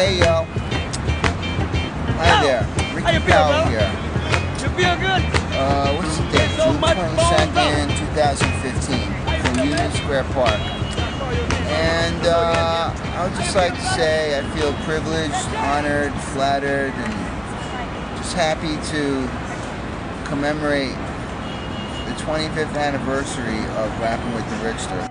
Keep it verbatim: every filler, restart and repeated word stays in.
Hey yo. Hi there. Ricky Powell here. You feel good? Uh, what's the date? So June much twenty-second, two thousand fifteen, from Union Square Park. And uh, I would just like to say I feel privileged, honored, flattered, and just happy to commemorate the twenty-fifth anniversary of Rapping with the Rickster.